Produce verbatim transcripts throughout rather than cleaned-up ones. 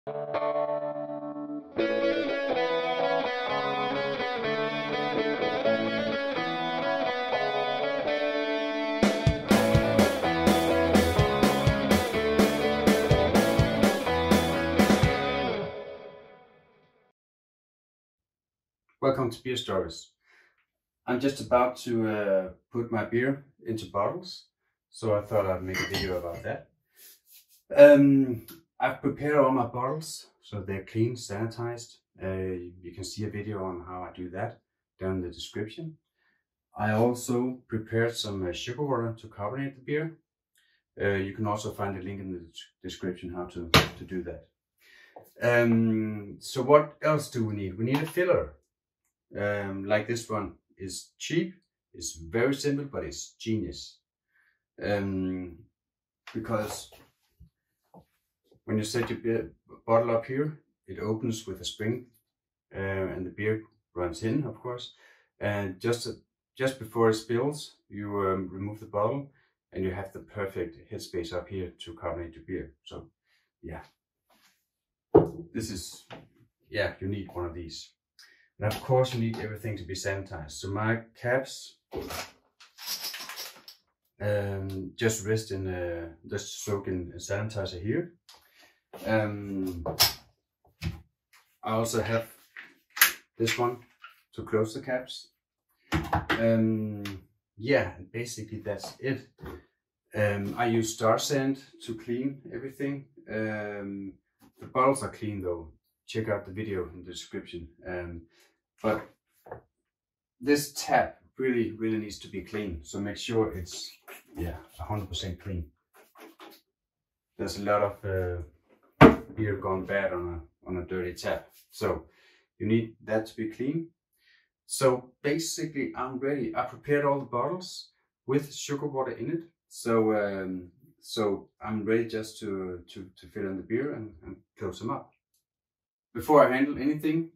Welcome to Beerstories. I'm just about to uh, put my beer into bottles, so I thought I'd make a video about that. Um, I've prepared all my bottles, so they're clean, sanitized. Uh, you can see a video on how I do that down in the description. I also prepared some uh, sugar water to carbonate the beer. Uh, you can also find a link in the description how to, to do that. Um, so what else do we need? We need a filler. Um, like this one is cheap, it's very simple, but it's genius. Um, because when you set your beer bottle up here, it opens with a spring, uh, and the beer runs in, of course. And just just before it spills, you um, remove the bottle, and you have the perfect headspace up here to carbonate your beer. So, yeah, this is yeah, you need one of these. And of course you need everything to be sanitized. So my caps um, just rest in, uh, just soak in sanitizer here. Um, I also have this one to close the caps. Um, yeah, basically that's it. Um, I use Star Sand to clean everything. Um, the bottles are clean though. Check out the video in the description. Um, But this tap really, really needs to be clean. So make sure it's, yeah, one hundred percent clean. There's a lot of uh, beer gone bad on a, on a dirty tap. So you need that to be clean. So basically I'm ready. I prepared all the bottles with sugar water in it. So um, so I'm ready just to, to, to fill in the beer and, and close them up. Before I handle anything,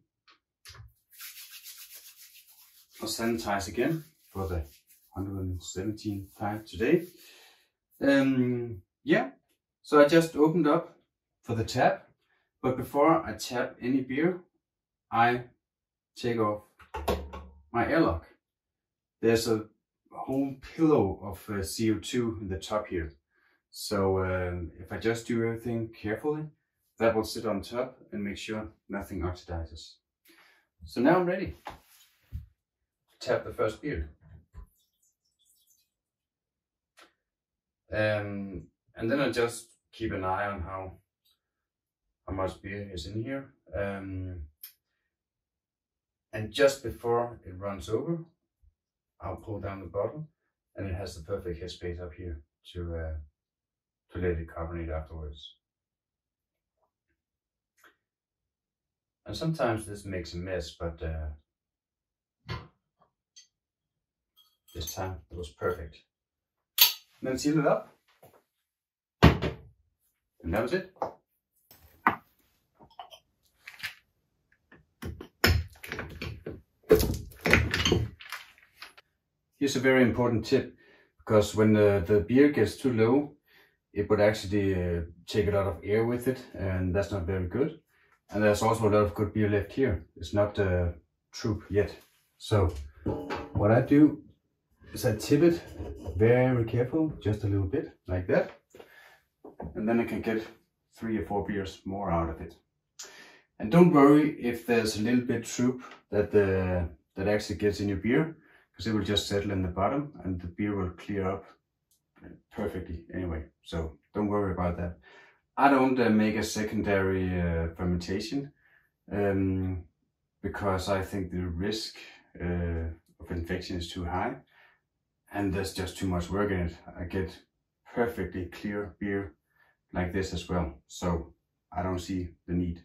I'll sanitize again for the one hundred seventeenth time today. Um, yeah, so I just opened up for the tap, but before I tap any beer, I take off my airlock. There's a whole pillow of uh, C O two in the top here. So um, if I just do everything carefully, that will sit on top and make sure nothing oxidizes. So now I'm ready. Tap the first beer. Um, and then I just keep an eye on how, how much beer is in here. Um, and just before it runs over, I'll pull down the bottle, and it has the perfect headspace up here to, uh, to let it carbonate afterwards. And sometimes this makes a mess, but uh, this time it was perfect. And then seal it up. And that was it. Here's a very important tip, because when the, the beer gets too low, it would actually uh, take a lot of air with it, and that's not very good. And there's also a lot of good beer left here. It's not uh, true yet. So what I do is I tip it very careful, just a little bit, like that. And then I can get three or four beers more out of it. And don't worry if there's a little bit troop that uh, that actually gets in your beer, because it will just settle in the bottom and the beer will clear up perfectly anyway. So don't worry about that. I don't uh, make a secondary uh, fermentation um, because I think the risk uh, of infection is too high. And there's just too much work in it. I get perfectly clear beer like this as well. So I don't see the need.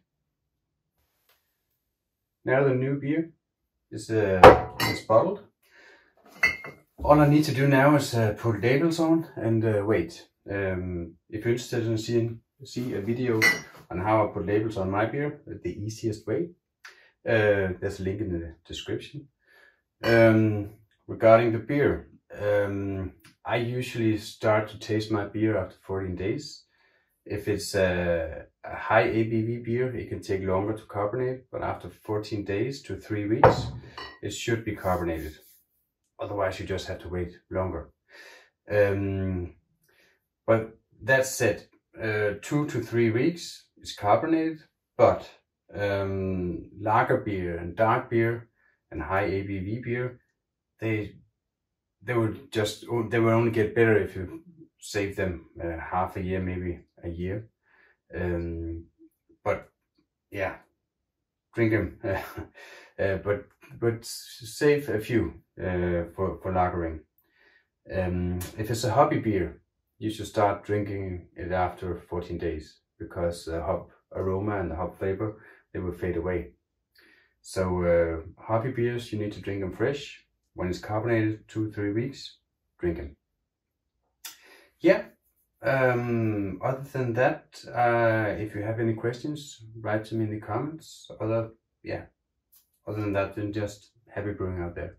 Now the new beer is, uh, is bottled. All I need to do now is uh, put labels on and uh, wait. Um, if you're interested in seeing see a video on how I put labels on my beer, the easiest way, uh, there's a link in the description. Um, regarding the beer, Um, I usually start to taste my beer after fourteen days. If it's a, a high A B V beer, it can take longer to carbonate, but after fourteen days to three weeks, it should be carbonated. Otherwise, you just have to wait longer. Um, but that said, uh, two to three weeks is carbonated, but um, lager beer and dark beer and high A B V beer, they they would just they will only get better if you save them uh, half a year, maybe a year. Um, but yeah, drink them, uh, but but save a few uh, for for lagering. Um, if it's a hobby beer, you should start drinking it after fourteen days, because the hop aroma and the hop flavor, they will fade away. So uh, hobby beers, you need to drink them fresh. When it's carbonated, two three weeks, drink them. Yeah. Um, other than that, uh, if you have any questions, write to me in the comments. Other, yeah. Other than that, then just happy brewing out there.